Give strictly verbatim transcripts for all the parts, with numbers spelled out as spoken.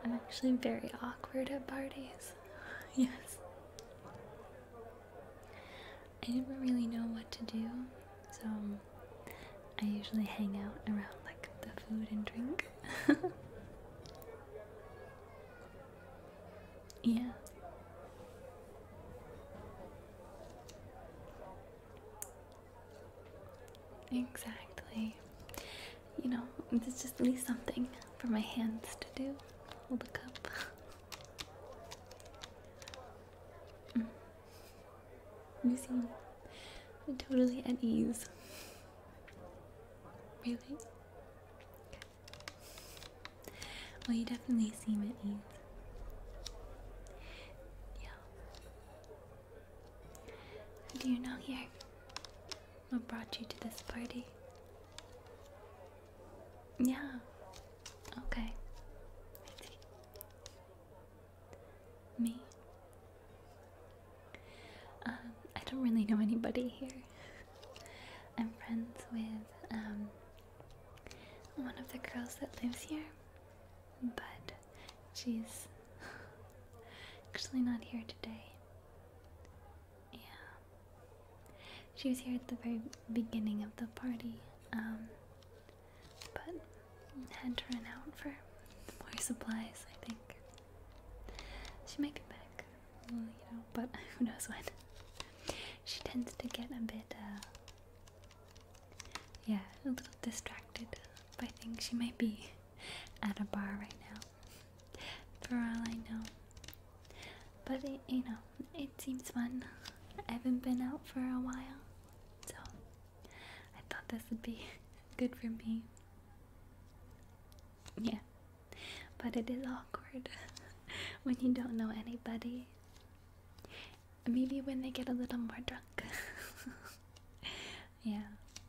I'm actually very awkward at parties. Yes. I never really know what to do, so I usually hang out around like the food and drink. Yeah. Exactly. You know, there's just at least something for my hands to do. Hold a cup. Mm. You seem totally at ease. Really? Okay. Well, you definitely seem at ease. Yeah. Do you know here what brought you to this party? Yeah. Okay. I see. Me? Um, I don't really know anybody here. I'm friends with um one of the girls that lives here, but she's actually not here today. Yeah. She was here at the very beginning of the party, um, but had to run out for more supplies, I think. She might be back, well, you know, but who knows when. She tends to get a bit, uh, yeah, a little distracted by things. She might be at a bar right now, for all I know. But, it, you know, it seems fun. I haven't been out for a while, so I thought this would be good for me. Yeah, but it is awkward when you don't know anybody. Maybe when they get a little more drunk. Yeah.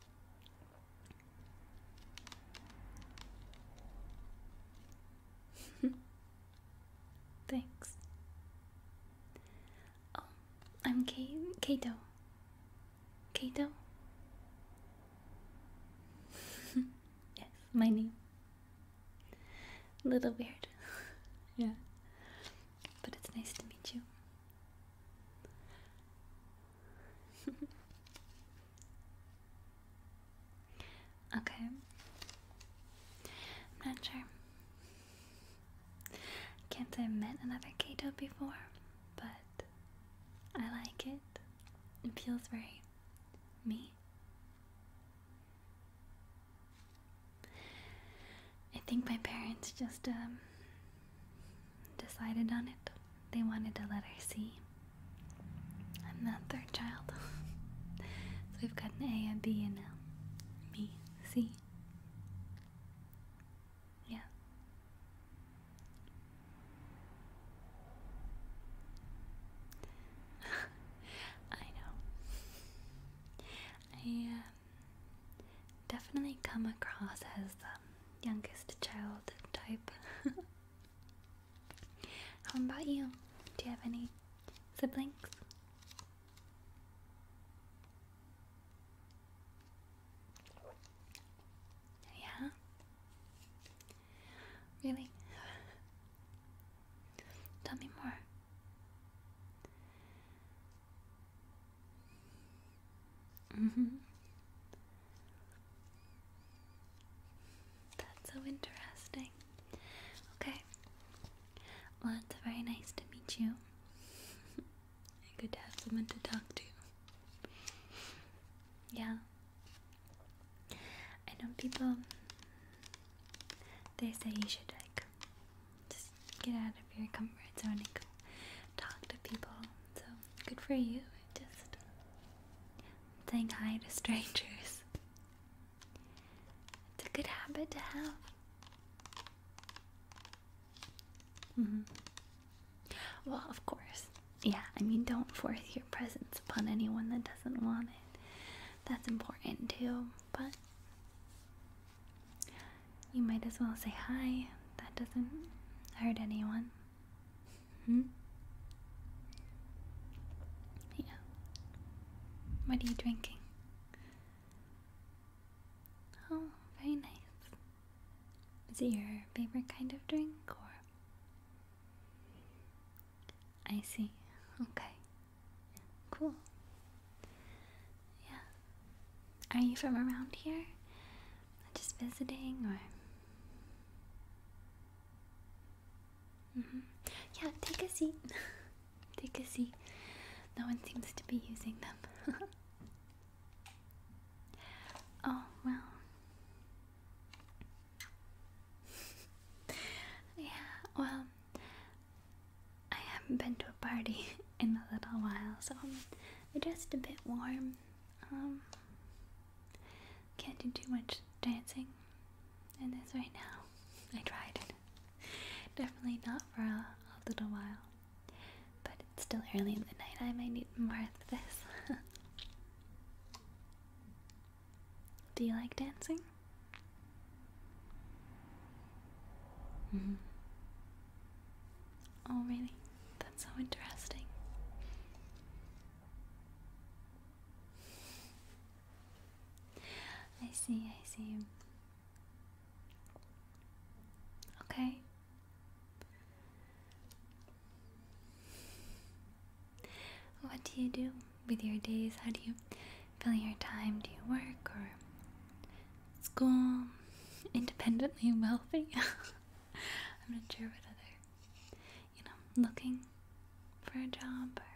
Thanks. Oh, I'm Kate. Kato. Kato? Yes, my name. A little weird. Yeah. But it's nice to meet you. Okay. I'm not sure. Can't say I've met another Kato before, but I like it. It feels very me. I think my parents just um, decided on it. They wanted to let her see. I'm the third child. So we've got an A, a B, and a me, C. Yeah. I know. I uh, definitely come across as the youngest child type. How about you? Do you have any siblings? Yeah? Really? Tell me more. Mm-hmm. That's so interesting. Okay. Well, it's very nice to meet you. Good to have someone to talk to. Yeah. I know people, they say you should like just get out of your comfort zone and go talk to people. So good for you. Just saying hi to strangers. It's a good habit to have. Mm-hmm. Well, of course. Yeah, I mean, don't force your presence upon anyone that doesn't want it. That's important too, but you might as well say hi. That doesn't hurt anyone. Hmm? Yeah. What are you drinking? Oh, very nice. Is it your favorite kind of drink or? I see. Okay. Cool. Yeah. Are you from around here? Just visiting or? Mm-hmm. Yeah, take a seat. Take a seat. No one seems to be using them. Oh, well. Yeah, well, I haven't been to a party in a little while, so I'm just a bit warm. Um, can't do too much dancing in this right now. I tried it. Definitely not for a, a little while. But it's still early in the night. I might need more of this. Do you like dancing? Mm-hmm. Oh, really? That's so interesting. I see, I see. Okay. What do you do with your days? How do you fill your time? Do you work or school? Independently wealthy? I'm not sure what other, you know, looking for a job or.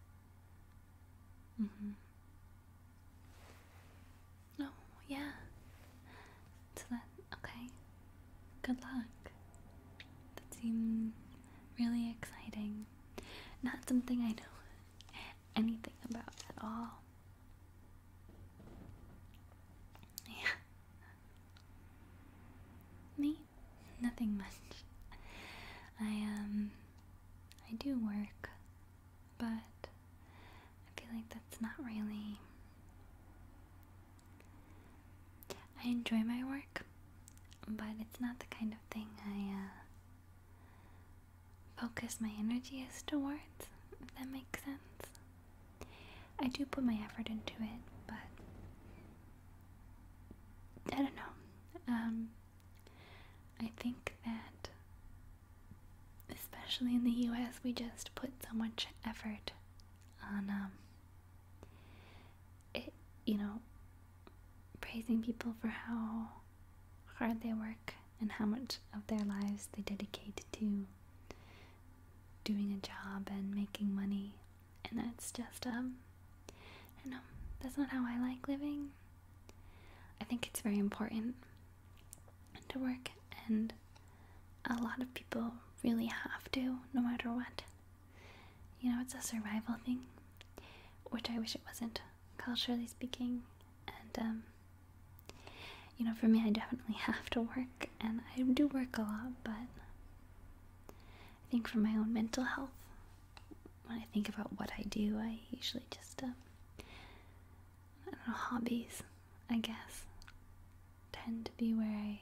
Mm-hmm. Oh, yeah. So that, okay. Good luck. That seems really exciting. Not something I know anything about at all. Yeah. Me? Nothing much. I, um, I do work, but I feel like that's not really. I enjoy my work, but it's not the kind of thing I, uh, focus my energy as towards, if that makes sense. I do put my effort into it, but I don't know. Um, I think that, especially in the U S, we just put so much effort on, um, it, you know, praising people for how hard they work and how much of their lives they dedicate to doing a job and making money. And that's just, um, I don't know, that's not how I like living. I think it's very important to work, and a lot of people really have to, no matter what. You know, it's a survival thing, which I wish it wasn't, culturally speaking. And, um, you know, for me, I definitely have to work, and I do work a lot, but I think for my own mental health, when I think about what I do, I usually just, um, I don't know, hobbies, I guess, tend to be where I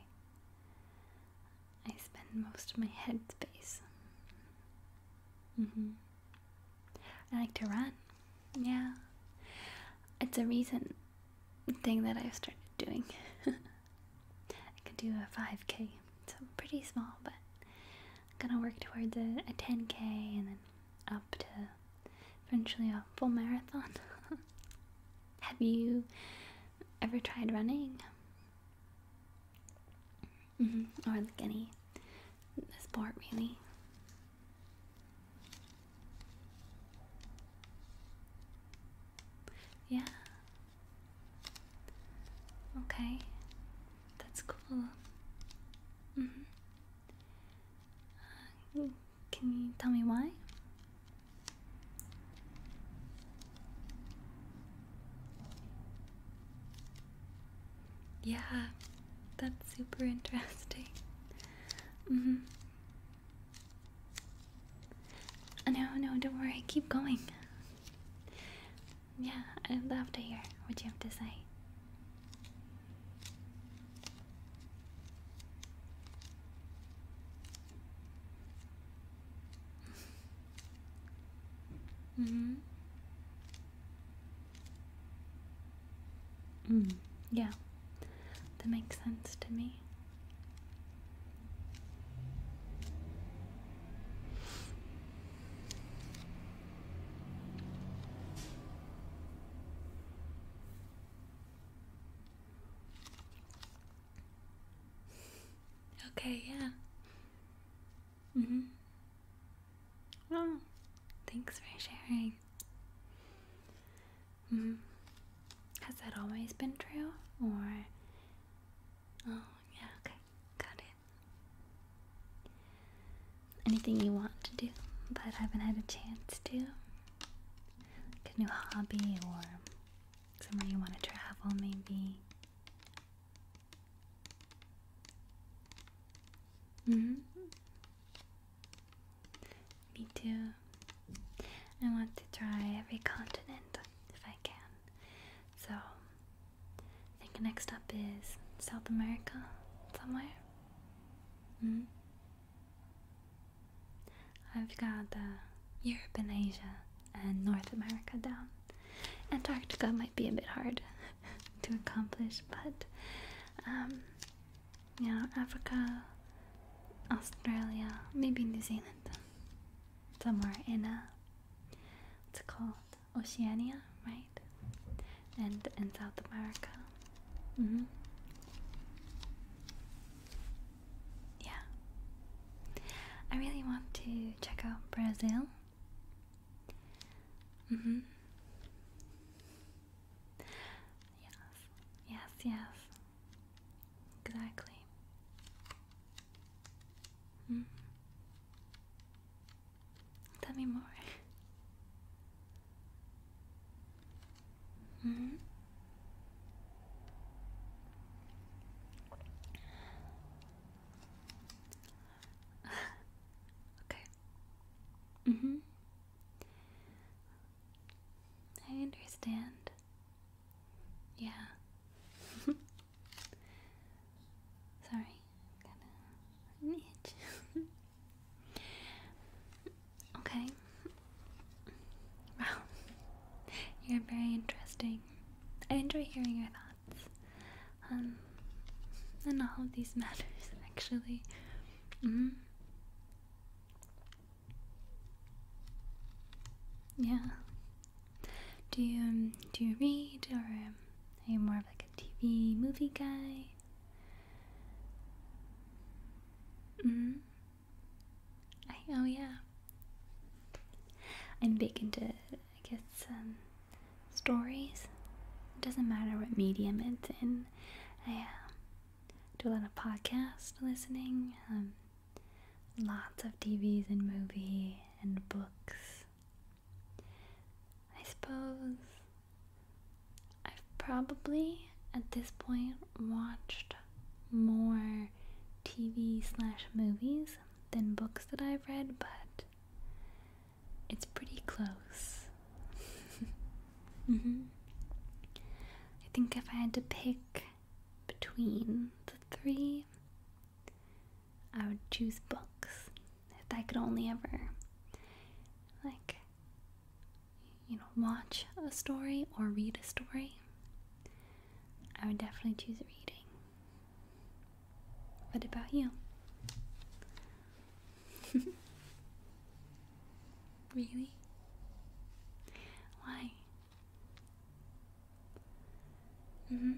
I spend most of my headspace. Mm-hmm. I like to run. Yeah. It's a recent thing that I've started doing. I could do a five K, so pretty small, but I'm gonna work towards a, a ten K and then up to eventually a full marathon. Have you ever tried running? Mm-hmm. Or like any sport, really? Yeah. Okay. That's cool. Mm-hmm. Uh, can you tell me why? Yeah, that's super interesting. Mm-hmm. No, no, don't worry. Keep going. Yeah, I'd love to hear what you have to say. Mm-hmm. Mm, yeah, that makes sense to me. Okay, yeah. Mm-hmm. Oh, thanks for sharing. Mm-hmm. Has that always been true? Or... Oh, yeah, okay. Got it. Anything you want to do, but haven't had a chance to? Like a new hobby or somewhere you want to travel, maybe? Mm-hmm. Me too. I want to try every continent if I can. So, I think next up is South America, somewhere. Mm-hmm. I've got uh, Europe and Asia and North America down. Antarctica might be a bit hard to accomplish, but um, you know, Africa, Australia, maybe New Zealand, somewhere in uh, what's it called? Oceania, right? And in South America. Mm-hmm. Yeah. I really want to check out Brazil. Mm-hmm. Yes, yes, yes. Exactly. Mm. Tell me more. Mm-hmm. Okay. Mm-hmm. I understand. Yeah. Sorry. Got an itch. Okay. Wow. You're very interesting. I enjoy hearing your thoughts. Um, on all of these matters, actually. Mm-hmm. Yeah. Do you um, do you read, or um, are you more of like a T V movie guy? Mm-hmm. I, oh yeah. I'm big into, I guess, um, stories. It doesn't matter what medium it's in. I uh, do a lot of podcast listening, um, lots of T Vs and movie and books. I suppose I've probably, at this point, watched more T V slash movies than books that I've read, but it's pretty close. mm-hmm. I think if I had to pick between the three, I would choose books. If I could only ever, like, you know, watch a story or read a story, I would definitely choose reading. What about you? Really? Why? Mm-hmm.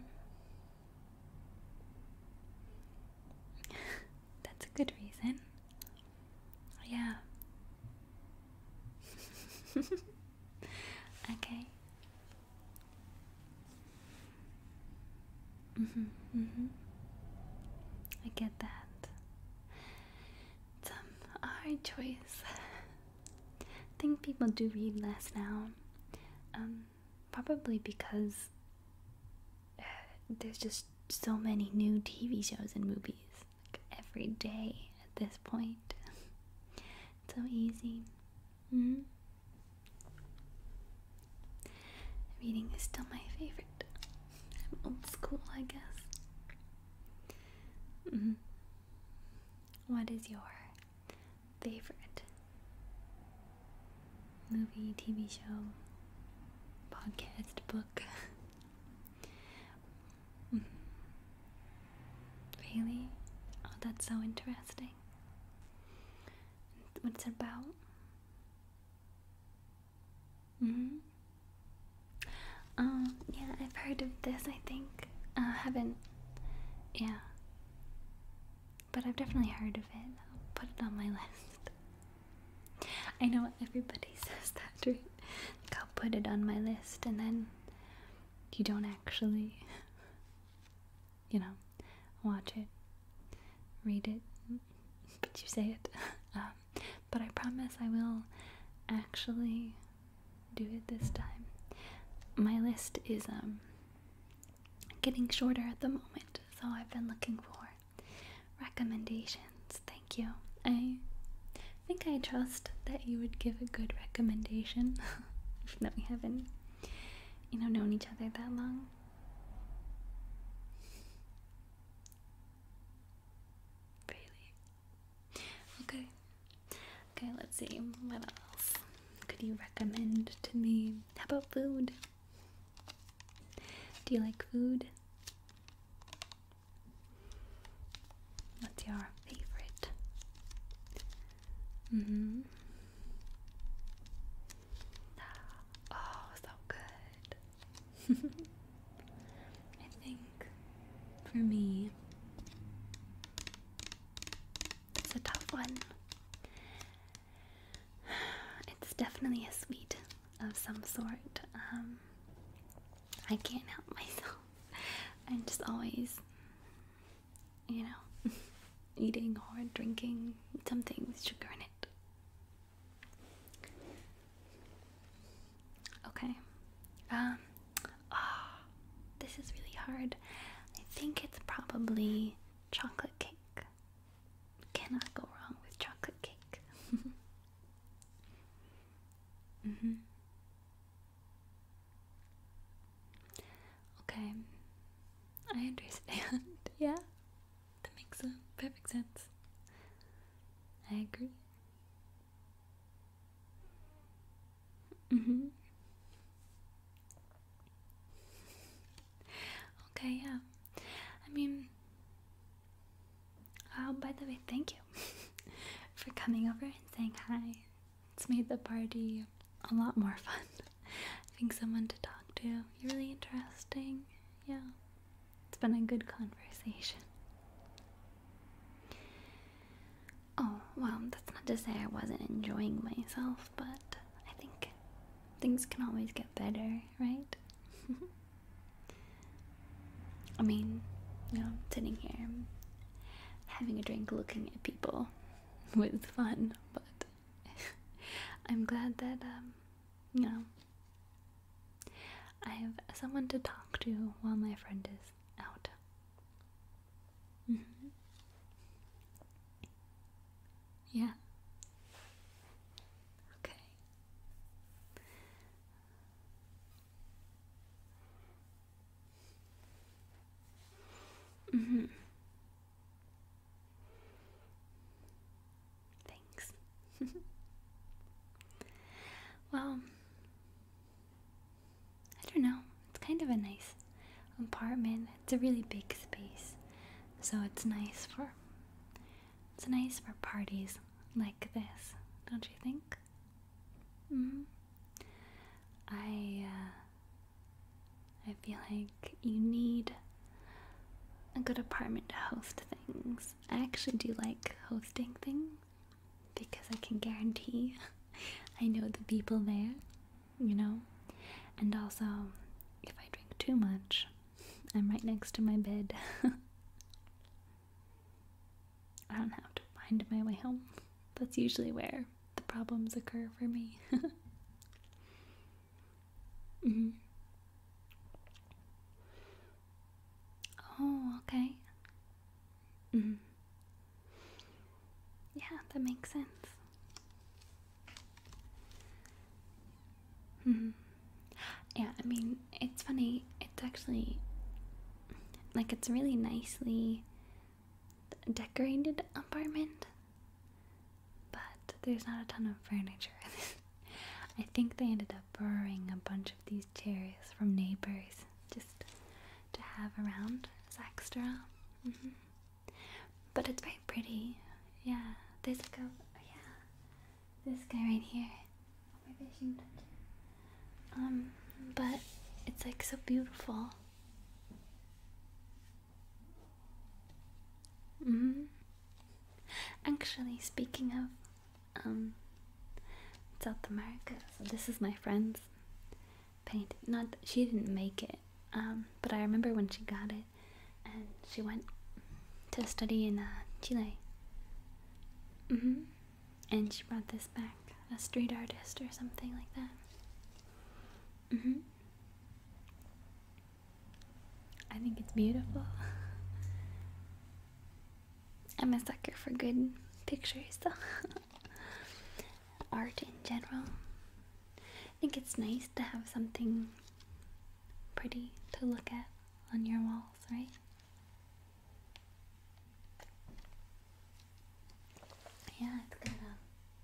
That's a good reason. Yeah. Okay. Mm-hmm. Mm-hmm. I get that. It's um, a hard choice. I think people do read less now. Um, probably because uh, there's just so many new T V shows and movies like, every day at this point. It's so easy. Mm-hmm. Reading is still my favorite. I'm old school, I guess. Mm-hmm. What is your favorite movie, T V show, podcast, book? mm-hmm. Really? Oh, that's so interesting. What's it about? Mm-hmm. Um, yeah, I've heard of this, I think. I uh, haven't, yeah. but I've definitely heard of it. I'll put it on my list. I know everybody says that, right? Like, I'll put it on my list, and then you don't actually, you know, watch it, read it, but you say it. Um, but I promise I will actually do it this time. My list is um getting shorter at the moment, so I've been looking for recommendations. Thank you. I think I trust that you would give a good recommendation, even though we haven't, you know, known each other that long. Really? Okay. Okay, let's see. What else could you recommend to me? How about food? Do you like food? What's your favorite? Mm-hmm. Oh, so good. I think for me, it's a tough one. It's definitely a sweet of some sort. Um, I can't help myself. I'm just always, you know, eating or drinking something with sugar in it. Okay. Um, oh, this is really hard. I think it's probably chocolate cake. Cannot go wrong with chocolate cake. Mm-hmm. Okay. I understand. Yeah. That makes a perfect sense. I agree. Mm-hmm. Okay, yeah. I mean, oh, by the way, thank you for coming over and saying hi. It's made the party a lot more fun. Having someone to talk to. You're really interesting. Yeah. It's been a good conversation. Oh, well, that's not to say I wasn't enjoying myself, but I think things can always get better, right? I mean, you know, sitting here, having a drink, looking at people was fun, but I'm glad that, um, you know, I have someone to talk to while my friend is out. Mm-hmm. Yeah. Okay. Mm-hmm. Thanks. Well, I don't know. It's kind of a nice apartment. It's a really big space, so it's nice for it's nice for parties like this, don't you think? Mm-hmm. I uh, I feel like you need a good apartment to host things. I actually do like hosting things because I can guarantee I know the people there, you know, and also if I drink too much, I'm right next to my bed. I don't have to find my way home. That's usually where the problems occur for me. Mm-hmm. Oh, okay. Mm-hmm. Yeah, that makes sense. Mm-hmm. Yeah, I mean, it's funny. It's actually, like, it's a really nicely decorated apartment, but there's not a ton of furniture. I think they ended up borrowing a bunch of these chairs from neighbors just to have around as extra. Mm-hmm. But it's very pretty. Yeah, there's like a, yeah, this guy right here. Maybe I shouldn't touch it. Um, but it's like so beautiful. Mm-hmm. actually, speaking of um, South America, so this is my friend's painting. Not that she didn't make it, um, but I remember when she got it, and she went to study in uh, Chile. Mm-hmm. And she brought this back, a street artist or something like that. Mm-hmm. I think it's beautiful. I'm a sucker for good pictures, though. Art in general. I think it's nice to have something pretty to look at on your walls, right? Yeah, it's got a,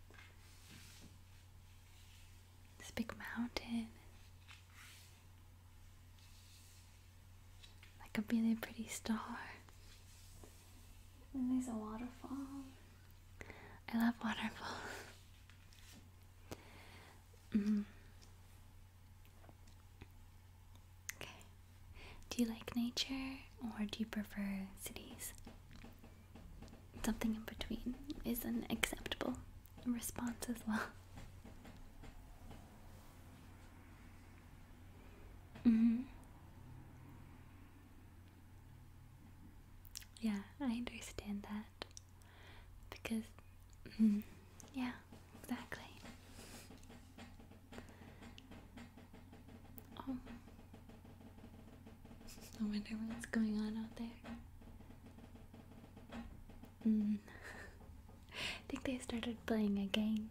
this big mountain, like a really pretty star. And there's a waterfall. I love waterfalls. Mm. Okay. Do you like nature or do you prefer cities? Something in between is an acceptable response as well. Mm-hmm. Yeah, I understand that. Because, mm, yeah, exactly. Oh. I wonder what's going on out there. Mm. I think they started playing a game.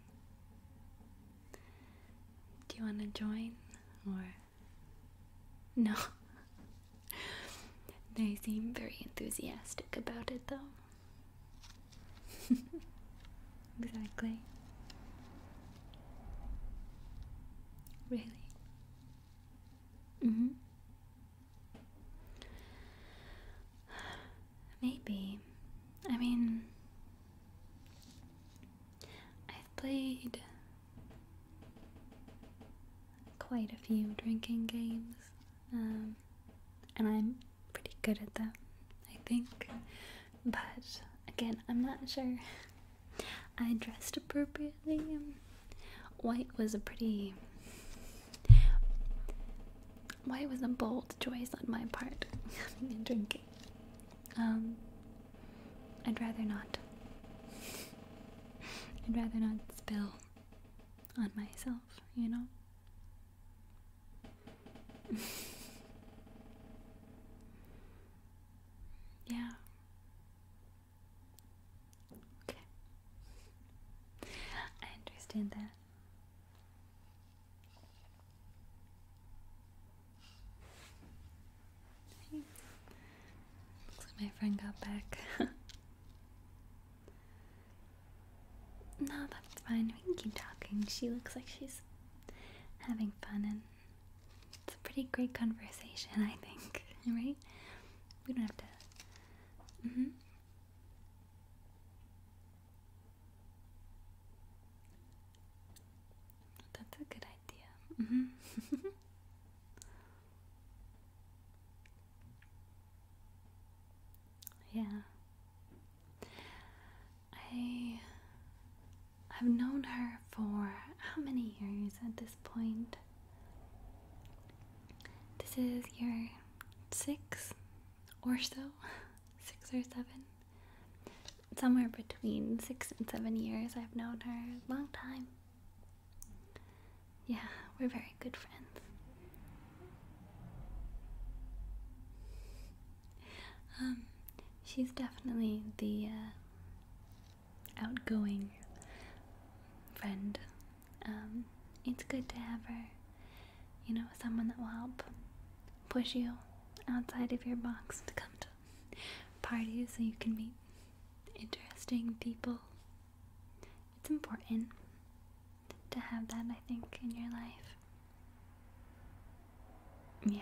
Do you want to join? Or. No. They seem very enthusiastic about it, though. Exactly. Really? Mm-hmm. Maybe. I mean, I've played quite a few drinking games, um, and I'm pretty good at them, I think. But again, I'm not sure I dressed appropriately. White was a pretty white was a bold choice on my part in drinking. Um, I'd rather not. I'd rather not spill on myself, you know? Yeah. Okay. I understand that. Looks like my friend got back. No, that's fine. We can keep talking. She looks like she's having fun, and it's a pretty great conversation, I think. Right? We don't have to. Mm-hmm. That's a good idea. Mm-hmm. Yeah. I have known her for how many years at this point? This is year six or so? Six or seven? Somewhere between six and seven years I've known her. Long time. Yeah, we're very good friends. Um, she's definitely the uh, outgoing friend. Um, it's good to have her, you know, someone that will help push you outside of your box to come to parties so you can meet interesting people. It's important to have that, I think, in your life. Yeah.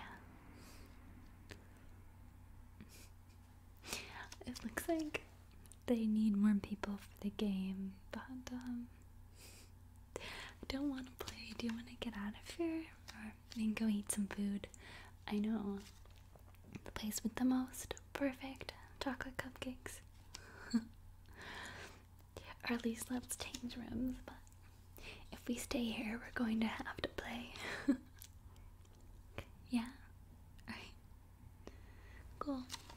It looks like they need more people for the game, but um, I don't want to play. Do you want to get out of here? Or we can go eat some food. I know the place with the most perfect chocolate cupcakes. or at least let's change rooms, but if we stay here, we're going to have to play. Yeah? Alright. Cool.